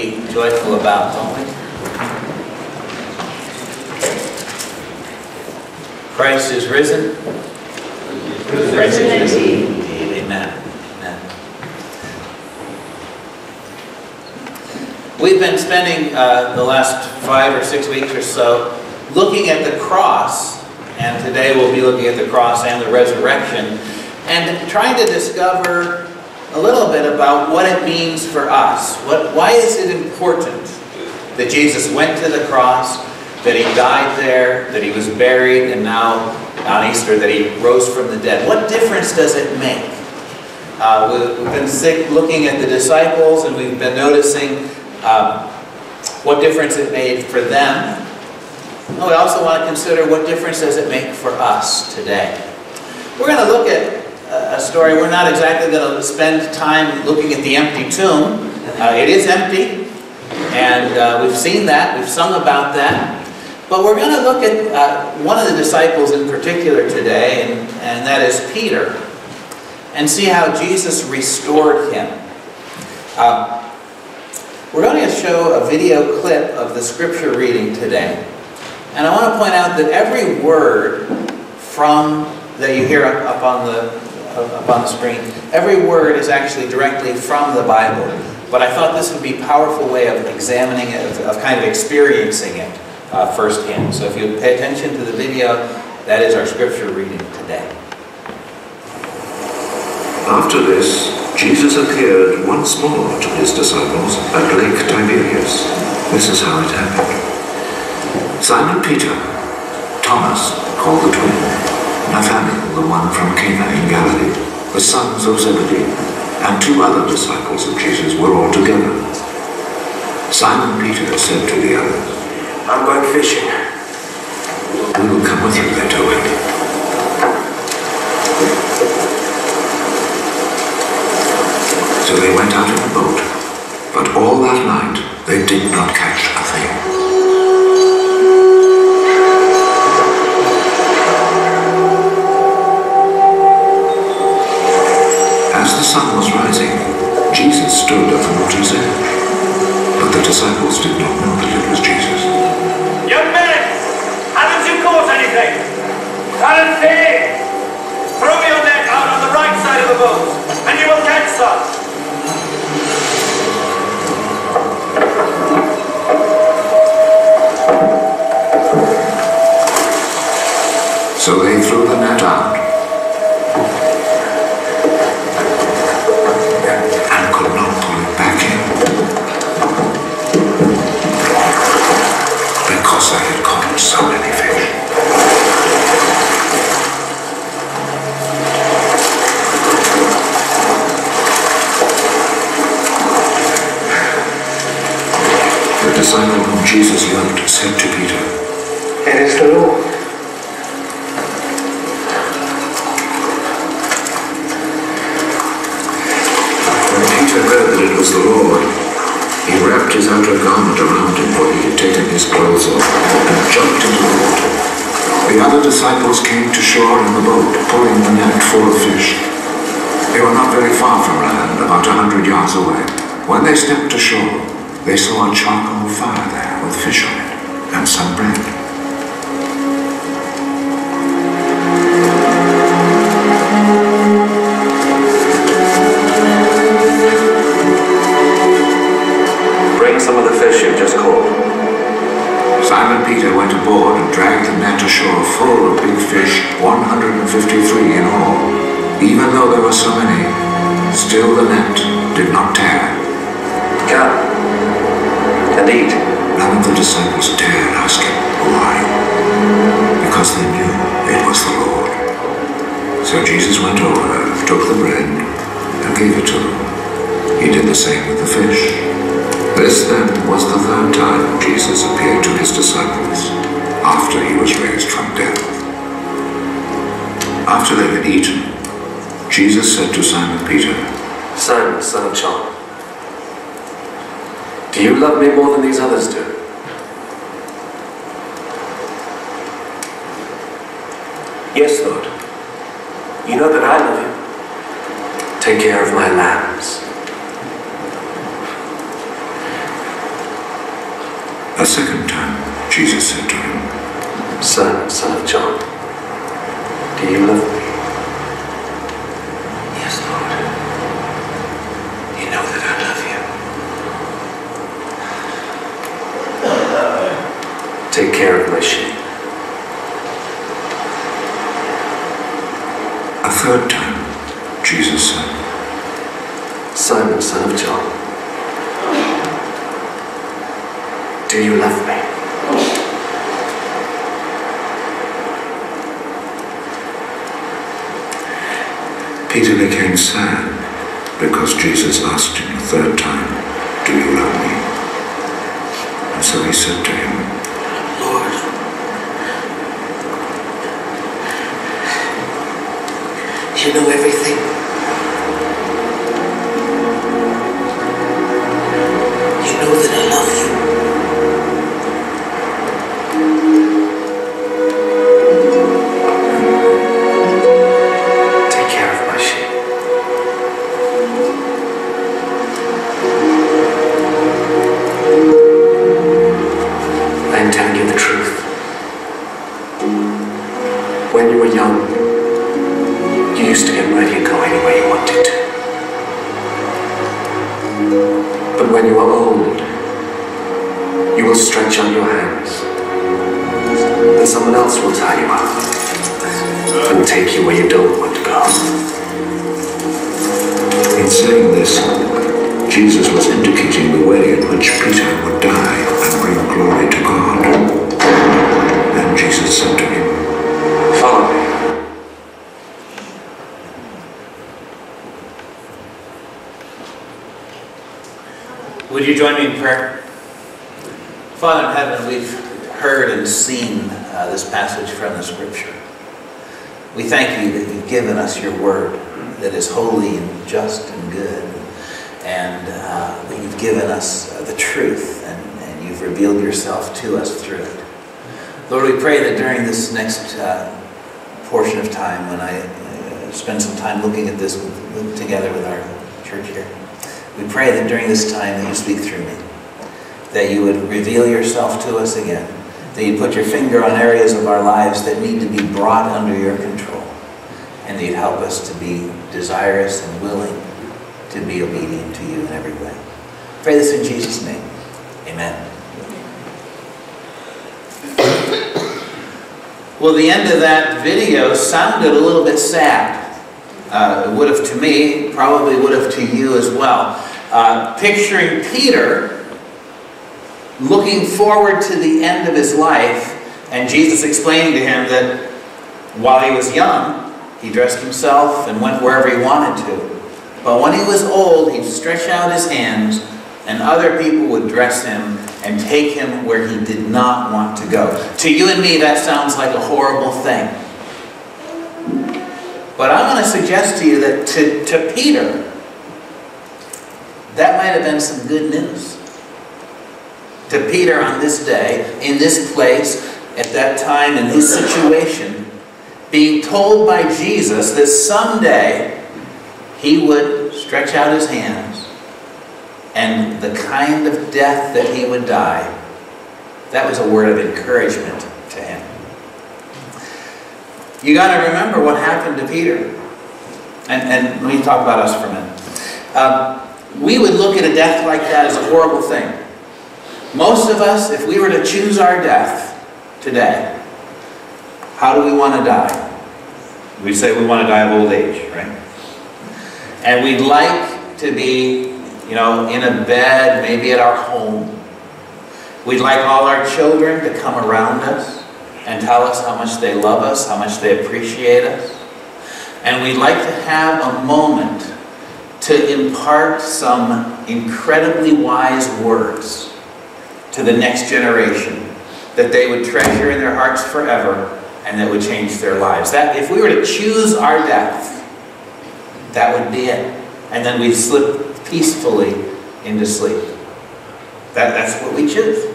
be joyful about, don't we? Christ is risen. Christ is risen indeed. Amen. Amen. We've been spending the last 5 or 6 weeks or so looking at the cross, and today we'll be looking at the cross and the resurrection, and trying to discover a little bit about what it means for us. Why is it important that Jesus went to the cross, that he died there, that he was buried, and now on Easter that he rose from the dead? What difference does it make? We've been looking at the disciples, and we've been noticing what difference it made for them. And we also want to consider what difference does it make for us today. We're going to look at a story. We're not exactly going to spend time looking at the empty tomb. It is empty, and we've seen that. We've sung about that. But we're going to look at one of the disciples in particular today, and that is Peter, and see how Jesus restored him. We're going to show a video clip of the scripture reading today. And I want to point out that every word that you hear up on the screen, every word is actually directly from the Bible. But I thought this would be a powerful way of examining it, of kind of experiencing it firsthand. So if you pay attention to the video, that is our scripture reading today. After this, Jesus appeared once more to his disciples at Lake Tiberias. This is how it happened. Simon Peter, Thomas, called the twin, Nathanael, the one from Cana in Galilee, the sons of Zebedee, and 2 other disciples of Jesus were all together. Simon Peter said to the others, "I'm going fishing." "We will come with you," they told him. So they went out in the boat, but all that night they did not catch a thing. As the sun was rising, Jesus stood at the water's edge, but the disciples did not know that it was Jesus. "Young men, haven't you caught anything? Haven't they? Throw your net out on the right side of the boat, and you will catch some." So they threw the net out and could not pull it back in because they had caught so many fish. The disciple whom Jesus loved said to Peter, "It is the Lord." Heard that it was the Lord, he wrapped his outer garment around him, for he had taken his clothes off, and jumped into the water. The other disciples came to shore in the boat, pulling the net full of fish. They were not very far from land, about 100 yards away. When they stepped ashore, they saw a charcoal fire there with fish on it, and some bread. Some of the fish you've just caught. Simon Peter went aboard and dragged the net ashore full of big fish, 153 in all. Even though there were so many, still the net did not tear. "Come and eat." None of the disciples dared ask him why, because they knew it was the Lord. So Jesus went over, took the bread, and gave it to them. He did the same with the fish. This then was the 3rd time Jesus appeared to his disciples after he was raised from death. After they had eaten, Jesus said to Simon Peter, "Simon, son of John, do you love me more than these others do?" "Yes, Lord. You know that I love you. Take care of my lambs." A second time, Jesus said to him, Simon, son of John, do you love me? Yes, Lord. You know that I love you. Take care of my sheep. A third time, Jesus said, Simon, son of John, do you love me? Peter became sad because Jesus asked him a third time, do you love me? And so he said to him, Lord, you know everything. You know that I love you. Take care of my sheep. I am telling you the truth. When you were young, you used to get ready and go anywhere you wanted to. But when you are old, you will stretch out your hands, and someone else will tie you up and take you where you don't want to go. in saying this, Jesus was indicating the way in which Peter would die and bring glory to God. And Jesus said to him, Follow me. Would you join me in prayer? Father in heaven, we've heard and seen this passage from the Scripture. We thank you that you've given us your word that is holy and just and good, and that you've given us the truth, and you've revealed yourself to us through it. Lord, we pray that during this next portion of time, when I spend some time looking at this together with our church here, we pray that during this time that you speak through me, that you would reveal yourself to us again, that you put your finger on areas of our lives that need to be brought under your control, and that you'd help us to be desirous and willing to be obedient to you in every way. Pray this in Jesus' name. Amen. Well, the end of that video sounded a little bit sad. It would have to me, probably would have to you as well. Picturing Peter looking forward to the end of his life, and Jesus explaining to him that while he was young, he dressed himself and went wherever he wanted to. But when he was old, he'd stretch out his hands, and other people would dress him and take him where he did not want to go. To you and me, that sounds like a horrible thing. But I'm going to suggest to you that to Peter, that might have been some good news. To Peter on this day, in this place, at that time, in his situation, being told by Jesus that someday he would stretch out his hands, and the kind of death that he would die, that was a word of encouragement to him. You got to remember what happened to Peter. And let me talk about us for a minute. We would look at a death like that as a horrible thing. Most of us, if we were to choose our death today, how do we want to die? We say we want to die of old age, right? And we'd like to be, in a bed, maybe at our home. We'd like all our children to come around us and tell us how much they love us, how much they appreciate us. And we'd like to have a moment to impart some incredibly wise words to the next generation that they would treasure in their hearts forever and that would change their lives. That if we were to choose our death, that would be it. And then we'd slip peacefully into sleep. That's what we choose.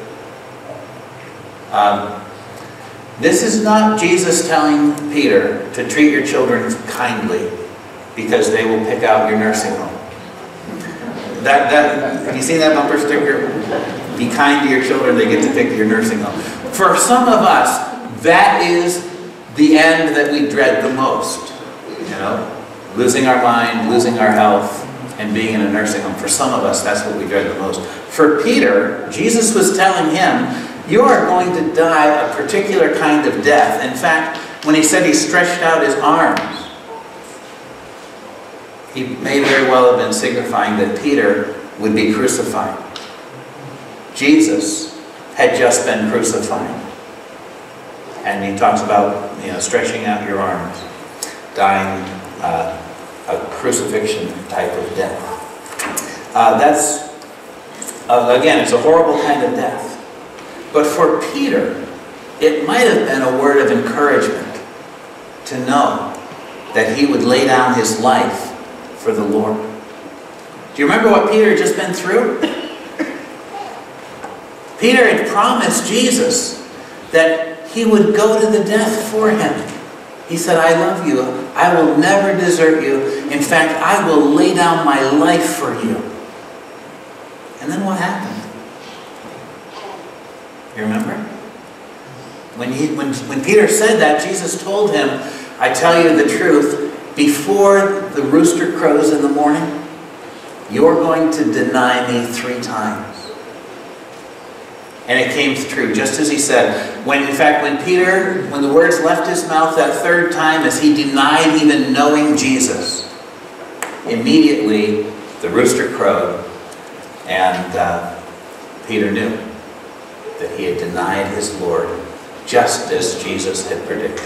This is not Jesus telling Peter to treat your children kindly because they will pick out your nursing home. Have you seen that bumper sticker? Be kind to your children, they get to pick your nursing home. For some of us, that is the end that we dread the most. You know, losing our mind, losing our health, and being in a nursing home. For some of us, that's what we dread the most. For Peter, Jesus was telling him, you are going to die a particular kind of death. In fact, when he said he stretched out his arms, he may very well have been signifying that Peter would be crucified. Jesus had just been crucified. And he talks about, stretching out your arms, dying a crucifixion type of death. Again, it's a horrible kind of death. But for Peter, it might have been a word of encouragement to know that he would lay down his life for the Lord. Do you remember what Peter had just been through? Peter had promised Jesus that he would go to the death for him. He said, I love you. I will never desert you. In fact, I will lay down my life for you. And then what happened? You remember? When Peter said that, Jesus told him, I tell you the truth, before the rooster crows in the morning, you're going to deny me 3 times. And it came true, just as he said. When the words left his mouth that 3rd time, as he denied even knowing Jesus, immediately the rooster crowed, and Peter knew that he had denied his Lord, just as Jesus had predicted.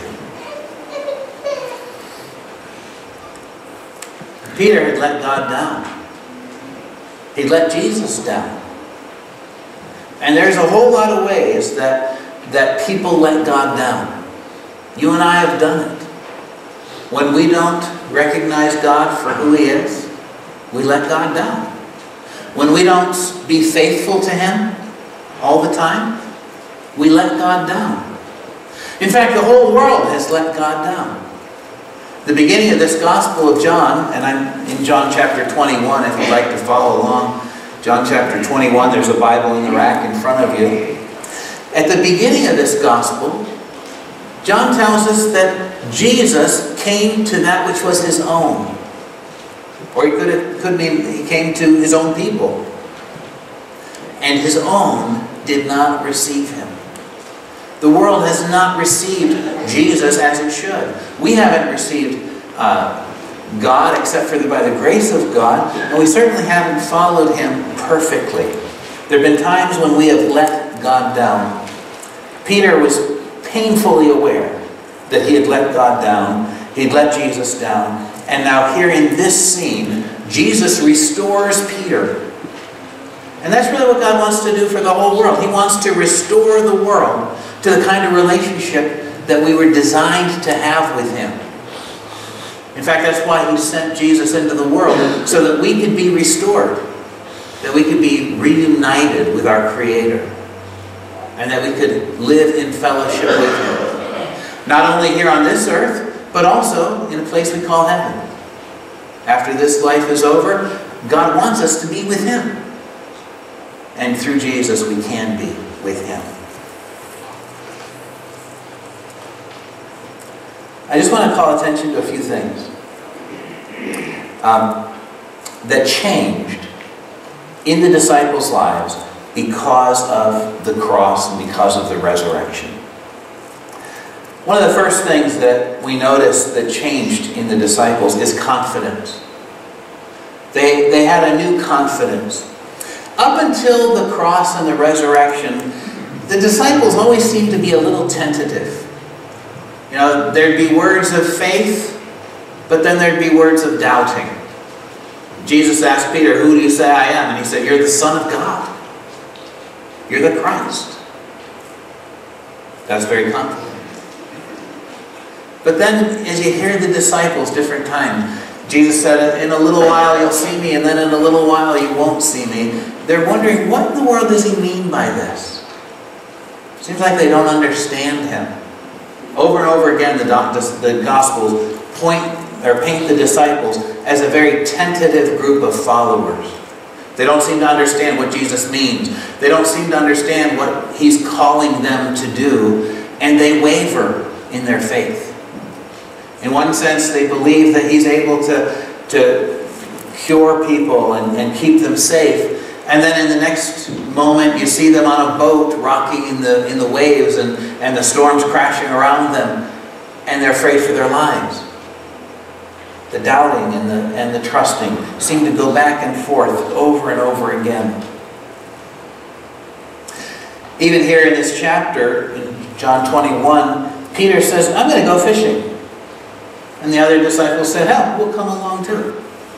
Peter had let God down. He'd let Jesus down. And there's a whole lot of ways that people let God down. You and I have done it. When we don't recognize God for who He is, we let God down. When we don't be faithful to Him all the time, we let God down. In fact, the whole world has let God down. The beginning of this Gospel of John, and I'm in John chapter 21 if you'd like to follow along. John chapter 21, there's a Bible in the rack in front of you. At the beginning of this Gospel, John tells us that Jesus came to that which was His own. Or it could mean He came to His own people. And His own did not receive Him. The world has not received Jesus as it should. We haven't received God except for by the grace of God, and we certainly haven't followed Him perfectly. There have been times when we have let God down. Peter was painfully aware that he had let God down. He'd let Jesus down. And now here in this scene, Jesus restores Peter. And that's really what God wants to do for the whole world. He wants to restore the world to the kind of relationship that we were designed to have with Him. In fact, that's why He sent Jesus into the world, so that we could be restored, that we could be reunited with our Creator, and that we could live in fellowship with Him. Not only here on this earth, but also in a place we call heaven. After this life is over, God wants us to be with Him. And through Jesus, we can be with Him. I just want to call attention to a few things that changed in the disciples' lives because of the cross and because of the resurrection. One of the first things that we notice that changed in the disciples is confidence. They had a new confidence. Up until the cross and the resurrection, the disciples always seemed to be a little tentative. You know, there'd be words of faith, but then there'd be words of doubting. Jesus asked Peter, who do you say I am? And he said, you're the Son of God. You're the Christ. That's very confident. But then, as you hear the disciples different times, Jesus said, in a little while you'll see me, and then in a little while you won't see me. They're wondering, what in the world does He mean by this? Seems like they don't understand Him. Over and over again, the Gospels paint the disciples as a very tentative group of followers. They don't seem to understand what Jesus means. They don't seem to understand what he's calling them to do, and they waver in their faith. In one sense, they believe that he's able to cure people and keep them safe. And then in the next moment, you see them on a boat rocking in the waves and the storms crashing around them, and they're afraid for their lives. The doubting and the trusting seem to go back and forth over and over again. Even here in this chapter, in John 21, Peter says, I'm going to go fishing. And the other disciples said, hell, we'll come along too.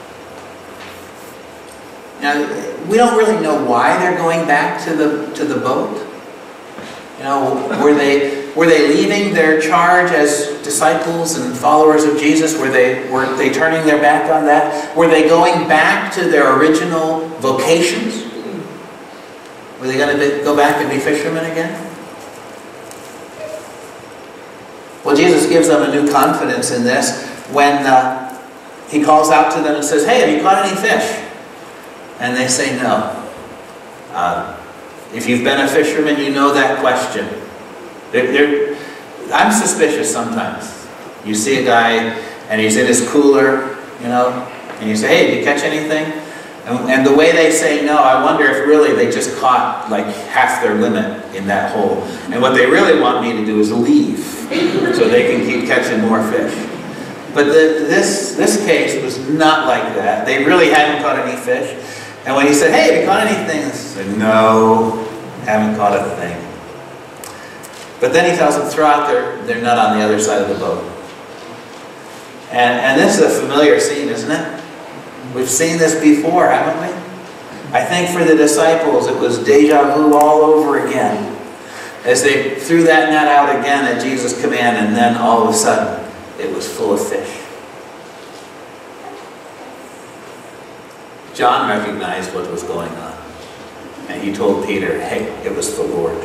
Now, we don't really know why they're going back to the boat. You know, were they leaving their charge as disciples and followers of Jesus? Were they turning their back on that? Were they going back to their original vocations? Were they going to go back and be fishermen again? Well, Jesus gives them a new confidence in this when he calls out to them and says, hey, have you caught any fish? And they say no. If you've been a fisherman, you know that question. I'm suspicious sometimes. You see a guy and he's in his cooler, you know, and you say, hey, did you catch anything? And the way they say no, I wonder if really they just caught like half their limit in that hole. And what they really want me to do is leave so they can keep catching more fish. But this case was not like that. They really hadn't caught any fish. And when he said, hey, have you caught anything? They said, no, haven't caught a thing. But then he tells them, throw out their net on the other side of the boat. And this is a familiar scene, isn't it? We've seen this before, haven't we? I think for the disciples, it was deja vu all over again. As they threw that net out again at Jesus' command, and then all of a sudden, it was full of fish. John recognized what was going on. And he told Peter, hey, it was the Lord.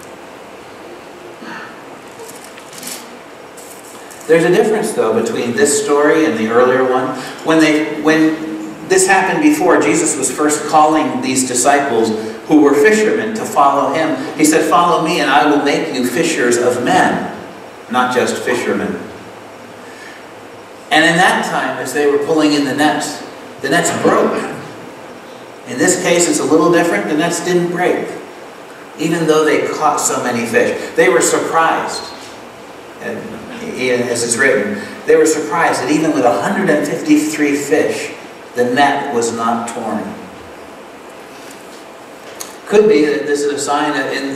There's a difference, though, between this story and the earlier one. When this happened before, Jesus was first calling these disciples who were fishermen to follow him. He said, follow me and I will make you fishers of men, not just fishermen. And in that time, as they were pulling in the nets broke. In this case, it's a little different. The nets didn't break, even though they caught so many fish. They were surprised. And as it's written, they were surprised that even with 153 fish, the net was not torn. Could be that this is a sign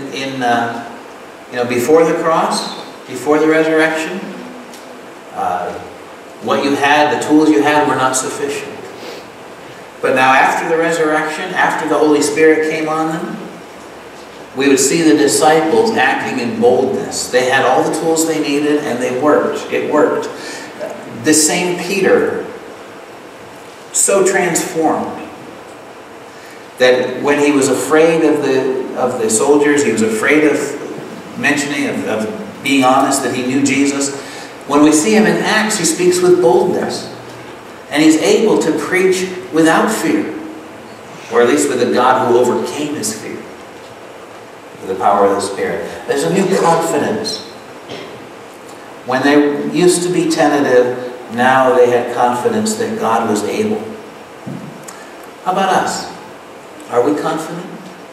that before the cross, before the resurrection, what you had, the tools you had, were not sufficient. But now after the resurrection, after the Holy Spirit came on them, we would see the disciples acting in boldness. They had all the tools they needed and they worked. It worked. The same Peter, so transformed that when he was afraid of the soldiers, he was afraid of mentioning, of being honest that he knew Jesus. When we see him in Acts, he speaks with boldness. And he's able to preach without fear. Or at least with a God who overcame his fear. With the power of the Spirit. There's a new confidence. When they used to be tentative, now they had confidence that God was able. How about us? Are we confident?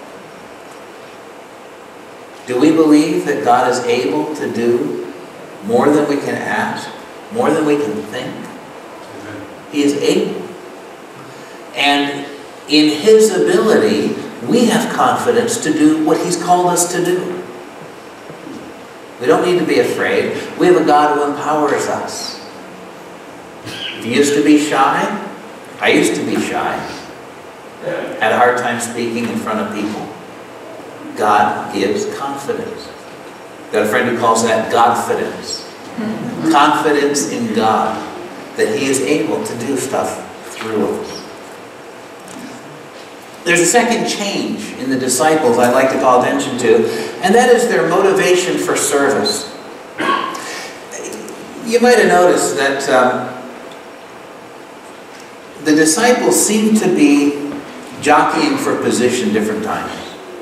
Do we believe that God is able to do more than we can ask? More than we can think? He is able. And in his ability, we have confidence to do what he's called us to do. We don't need to be afraid. We have a God who empowers us. If you used to be shy, I used to be shy. Had a hard time speaking in front of people. God gives confidence. Got a friend who calls that Godfidence. Confidence in God. That he is able to do stuff through us. There's a second change in the disciples I'd like to call attention to, and that is their motivation for service. You might have noticed that the disciples seem to be jockeying for position different times.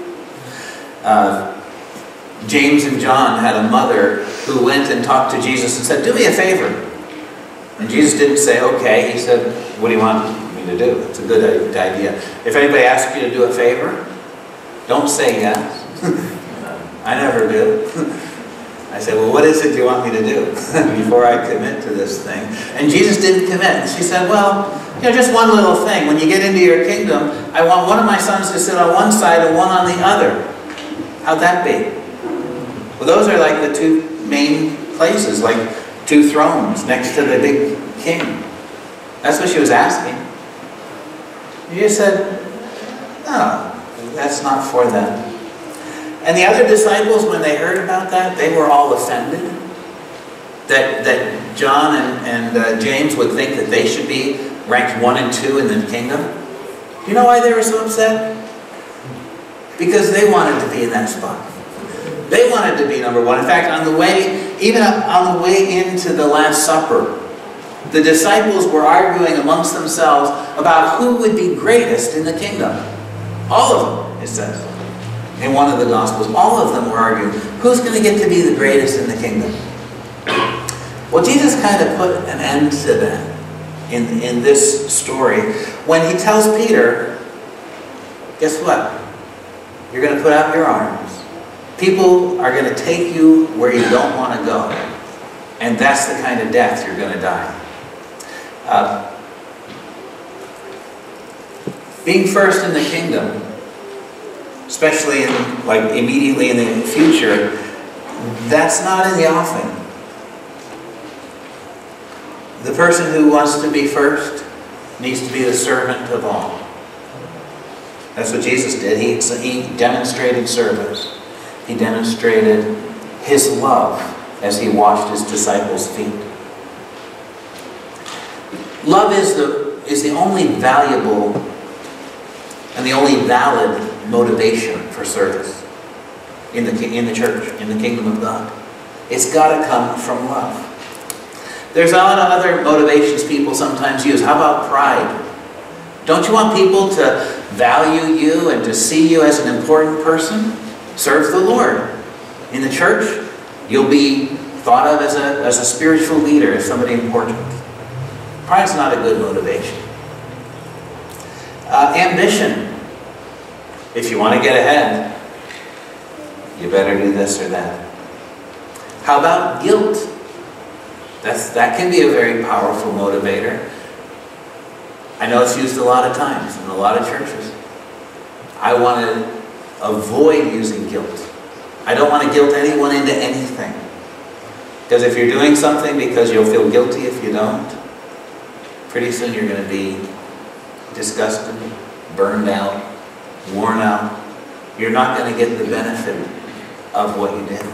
James and John had a mother who went and talked to Jesus and said, "Do me a favor." And Jesus didn't say, "Okay." He said, "What do you want me to do?" It's a good idea. If anybody asks you to do a favor, don't say yes. I never do. I say, "Well, what is it you want me to do?" before I commit to this thing. And Jesus didn't commit. And she said, "Well, just one little thing. When you get into your kingdom, I want one of my sons to sit on one side and one on the other." How'd that be? Well, those are like the two main places, like two thrones next to the big king. That's what she was asking. Jesus said, "No, that's not for them." And the other disciples, when they heard about that, they were all offended. That John and James would think that they should be ranked 1 and 2 in the kingdom. Do you know why they were so upset? Because they wanted to be in that spot. They wanted to be number 1. In fact, on the way into the Last Supper, the disciples were arguing amongst themselves about who would be greatest in the kingdom. All of them, it says. In one of the Gospels, all of them were arguing, who's going to get to be the greatest in the kingdom? Well, Jesus kind of put an end to that in this story when he tells Peter, guess what? You're going to put out your arms. People are going to take you where you don't want to go. And that's the kind of death you're going to die. Being first in the kingdom, especially immediately in the future, that's not in the offing. The person who wants to be first needs to be the servant of all. That's what Jesus did. He demonstrated service. He demonstrated his love as he washed his disciples' feet. Love is the only valuable and the only valid motivation for service in the church, in the kingdom of God. It's got to come from love. There's a lot of other motivations people sometimes use. How about pride? Don't you want people to value you and to see you as an important person? Serve the Lord. In the church, you'll be thought of as a spiritual leader, as somebody important. Pride's not a good motivation. Ambition. If you want to get ahead, you better do this or that. How about guilt? That can be a very powerful motivator. I know it's used a lot of times in a lot of churches. I want to avoid using guilt. I don't want to guilt anyone into anything. Because if you're doing something because you'll feel guilty if you don't, pretty soon you're going to be disgusted, burned out, worn out. You're not going to get the benefit of what you did.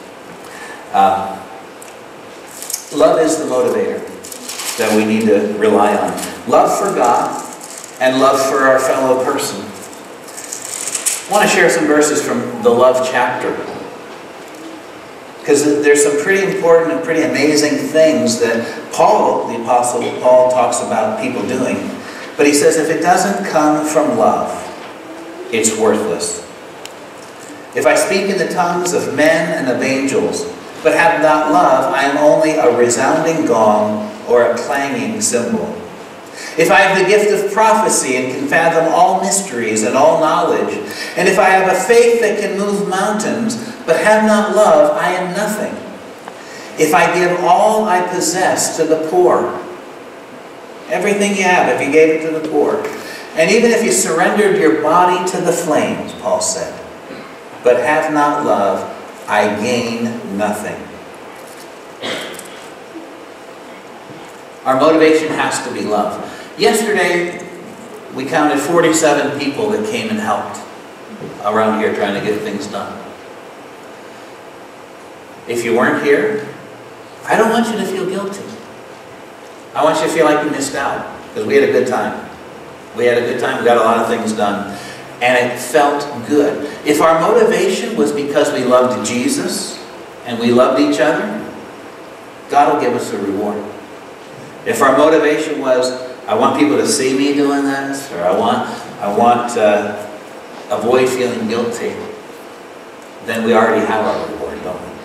Love is the motivator that we need to rely on. Love for God and love for our fellow person. I want to share some verses from the love chapter, because there's some pretty important and pretty amazing things that Paul, the Apostle Paul, talks about people doing. But he says if it doesn't come from love, it's worthless. If I speak in the tongues of men and of angels, but have not love, I am only a resounding gong or a clanging cymbal. If I have the gift of prophecy and can fathom all mysteries and all knowledge, and if I have a faith that can move mountains, but have not love, I am nothing. If I give all I possess to the poor, everything you have, if you gave it to the poor, and even if you surrendered your body to the flames, Paul said, but have not love, I gain nothing. Our motivation has to be love. Yesterday, we counted 47 people that came and helped around here trying to get things done. If you weren't here, I don't want you to feel guilty. I want you to feel like you missed out, because we had a good time. We had a good time. We got a lot of things done. And it felt good. If our motivation was because we loved Jesus and we loved each other, God will give us a reward. If our motivation was, I want people to see me doing this, or I I want to avoid feeling guilty, then we already have our reward, don't we?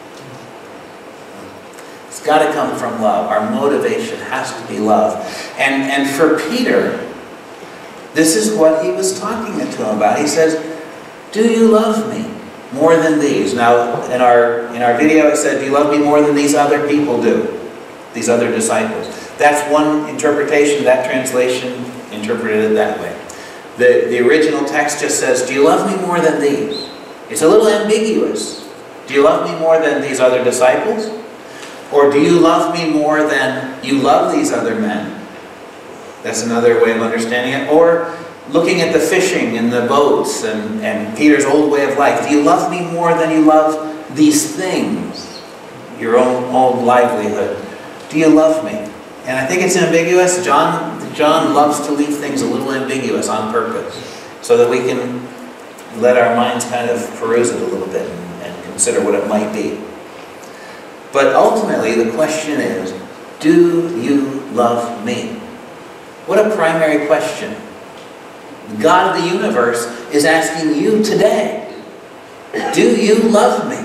It's got to come from love. Our motivation has to be love. And for Peter, this is what he was talking to him about. He says, do you love me more than these? Now, in our video, it said, do you love me more than these other people do? These other disciples. That's one interpretation. That translation interpreted it that way. The original text just says, do you love me more than these? It's a little ambiguous. Do you love me more than these other disciples? Or do you love me more than you love these other men? That's another way of understanding it. Or looking at the fishing and the boats and Peter's old way of life. Do you love me more than you love these things? Your own livelihood. Do you love me? And I think it's ambiguous. John loves to leave things a little ambiguous on purpose so that we can let our minds kind of peruse it a little bit and consider what it might be. But ultimately, the question is, do you love me? What a primary question. The God of the universe is asking you today, do you love me?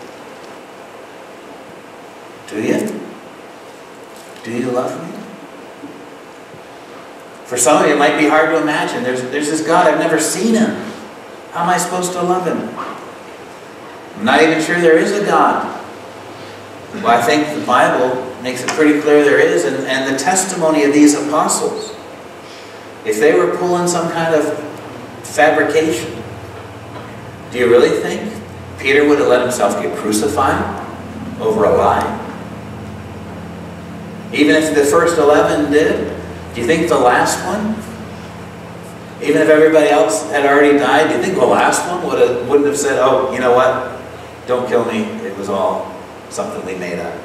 Do you? Do you love me? For some of you, it might be hard to imagine. There's this God, I've never seen him. How am I supposed to love him? I'm not even sure there is a God. Well, I think the Bible makes it pretty clear there is, and the testimony of these apostles, if they were pulling some kind of fabrication, do you really think Peter would have let himself get crucified over a lie? Even if the first 11 did, do you think the last one, even if everybody else had already died, do you think the last one wouldn't have said, oh, you know what, don't kill me, it was all something we made up?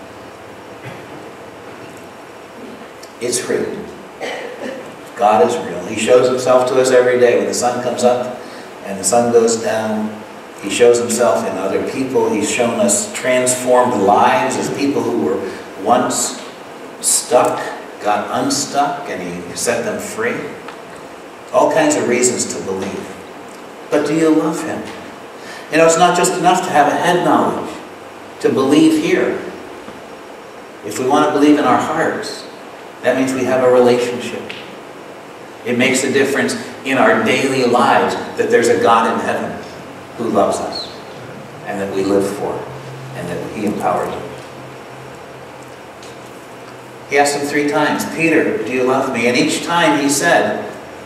It's real. God is real. He shows himself to us every day. When the sun comes up and the sun goes down, he shows himself in other people. He's shown us transformed lives as people who were once stuck, got unstuck, and he set them free. All kinds of reasons to believe. But do you love him? You know, it's not just enough to have a head knowledge, to believe here. If we want to believe in our hearts, that means we have a relationship. It makes a difference in our daily lives that there's a God in heaven who loves us and that we live for and that he empowers us. He asked him 3 times, Peter, do you love me? And each time he said,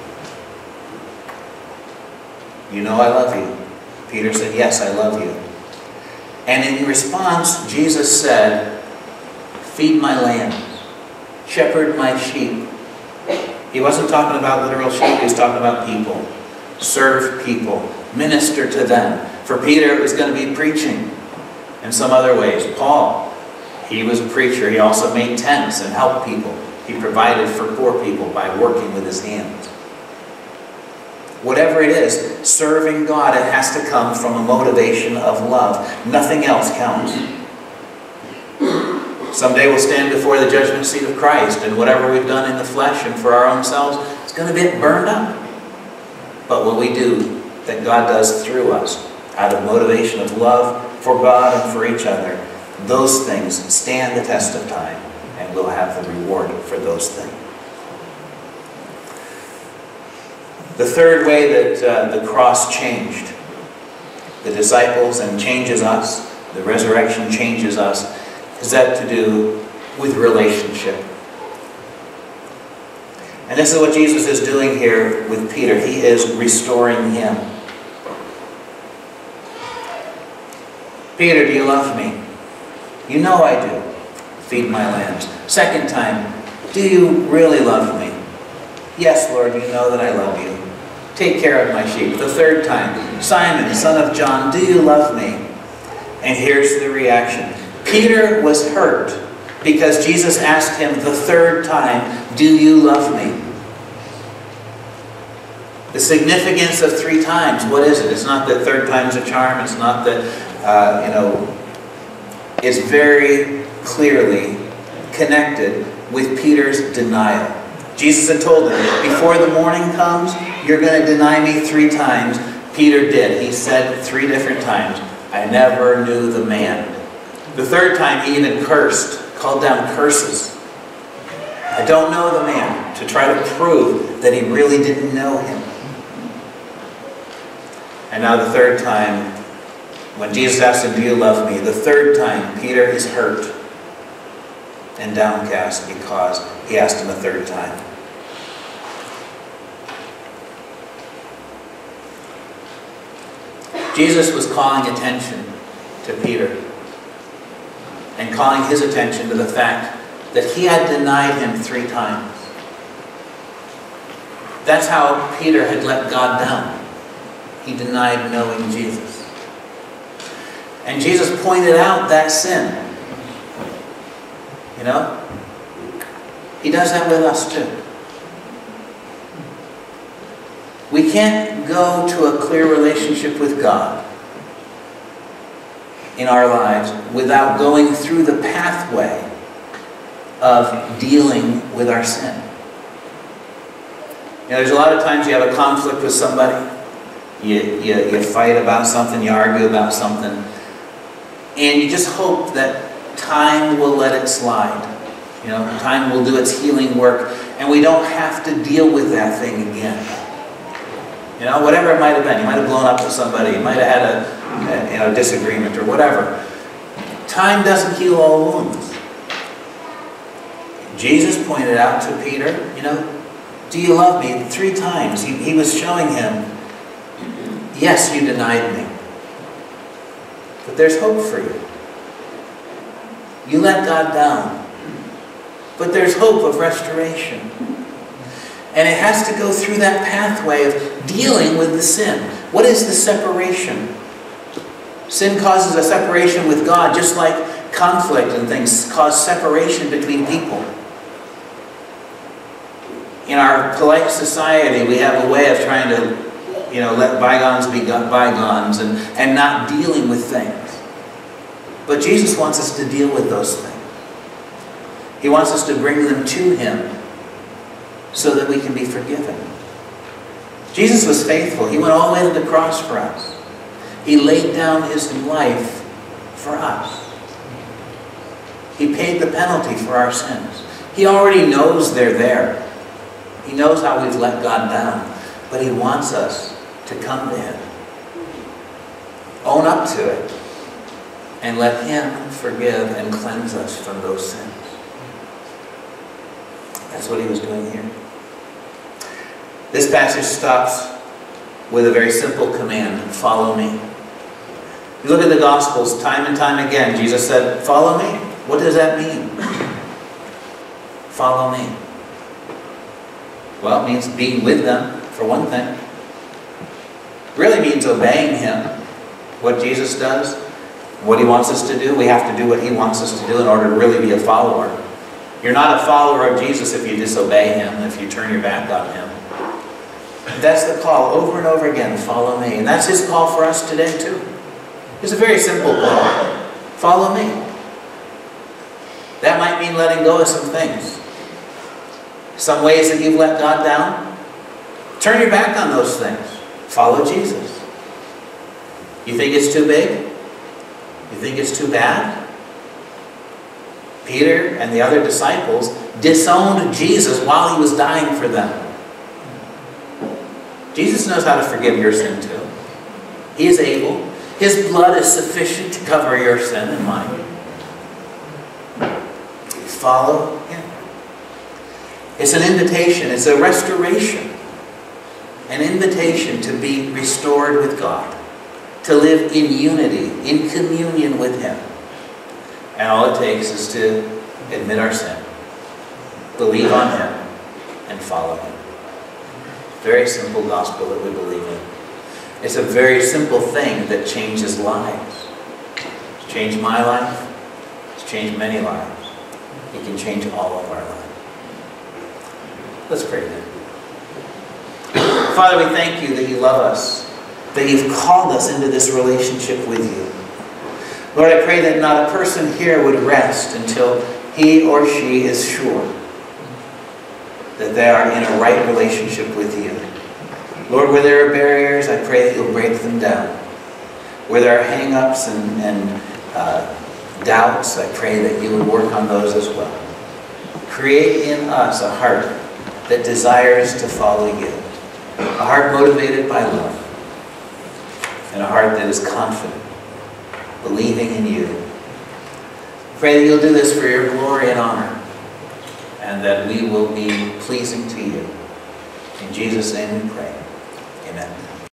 you know I love you. Peter said, yes, I love you. And in response, Jesus said, feed my lambs, shepherd my sheep. He wasn't talking about literal sheep, he was talking about people. Serve people, minister to them. For Peter, it was going to be preaching in some other ways. Paul, he was a preacher. He also made tents and helped people. He provided for poor people by working with his hands. Whatever it is, serving God, it has to come from a motivation of love. Nothing else counts. Someday we'll stand before the judgment seat of Christ, and whatever we've done in the flesh and for our own selves, it's going to get burned up. But what we do, that God does through us, out of motivation of love for God and for each other, those things stand the test of time, and we'll have the reward for those things. The third way that the cross changed the disciples and changes us, the resurrection changes us, is that to do with relationship. And this is what Jesus is doing here with Peter. He is restoring him. Peter, do you love me? You know I do. Feed my lambs. Second time, do you really love me? Yes, Lord, you know that I love you. Take care of my sheep. The third time, Simon, son of John, do you love me? And here's the reaction. Peter was hurt because Jesus asked him the third time, do you love me? The significance of 3 times, what is it? It's not that third time's a charm. It's not that, it's very clearly connected with Peter's denial. Jesus had told him, before the morning comes, you're going to deny me 3 times. Peter did. He said 3 different times, I never knew the man. The 3rd time he even cursed, called down curses. I don't know the man, to try to prove that he really didn't know him. And now the 3rd time, when Jesus asked him, do you love me? The 3rd time, Peter is hurt and downcast because he asked him a 3rd time. Jesus was calling attention to Peter and calling his attention to the fact that he had denied him 3 times. That's how Peter had let God down. He denied knowing Jesus. And Jesus pointed out that sin. You know? He does that with us too. We can't go to a clear relationship with God in our lives without going through the pathway of dealing with our sin. You know, there's a lot of times you have a conflict with somebody. You fight about something, you argue about something, and you just hope that time will let it slide. You know, time will do its healing work, and we don't have to deal with that thing again. You know, whatever it might have been. You might have blown up with somebody. You might have had a disagreement or whatever. Time doesn't heal all wounds. Jesus pointed out to Peter, you know, do you love me? 3 times. He was showing him, yes, you denied me. But there's hope for you. You let God down. But there's hope of restoration. And it has to go through that pathway of dealing with the sin. What is the separation? Sin causes a separation with God, just like conflict and things cause separation between people. In our polite society, we have a way of trying to, you know, let bygones be bygones and not dealing with things. But Jesus wants us to deal with those things. He wants us to bring them to Him so that we can be forgiven. Jesus was faithful. He went all the way to the cross for us. He laid down His life for us. He paid the penalty for our sins. He already knows they're there. He knows how we've let God down. But He wants us to come to Him. Own up to it. And let Him forgive and cleanse us from those sins. That's what He was doing here. This passage stops with a very simple command. Follow me. You look at the Gospels, time and time again, Jesus said, follow me. What does that mean? Follow me. Well, it means being with them, for one thing. It really means obeying Him. What Jesus does, what He wants us to do, we have to do what He wants us to do in order to really be a follower. You're not a follower of Jesus if you disobey Him, if you turn your back on Him. That's the call over and over again, follow me. And that's His call for us today too. It's a very simple call. Follow me. That might mean letting go of some things. Some ways that you've let God down. Turn your back on those things. Follow Jesus. You think it's too big? You think it's too bad? Peter and the other disciples disowned Jesus while He was dying for them. Jesus knows how to forgive your sin too. He is able. His blood is sufficient to cover your sin and mine. Follow Him. It's an invitation. It's a restoration. An invitation to be restored with God. To live in unity, in communion with Him. And all it takes is to admit our sin, believe on Him, and follow Him. Very simple gospel that we believe in. It's a very simple thing that changes lives. It's changed my life. It's changed many lives. It can change all of our lives. Let's pray then. Father, we thank You that You love us, that You've called us into this relationship with You. Lord, I pray that not a person here would rest until he or she is sure that they are in a right relationship with you. Lord, where there are barriers, I pray that you'll break them down. Where there are hang-ups and doubts, I pray that you would work on those as well. Create in us a heart that desires to follow you. A heart motivated by love. And a heart that is confident, believing in you. Pray that you'll do this for your glory and honor, and that we will be pleasing to you. In Jesus' name we pray. Amen.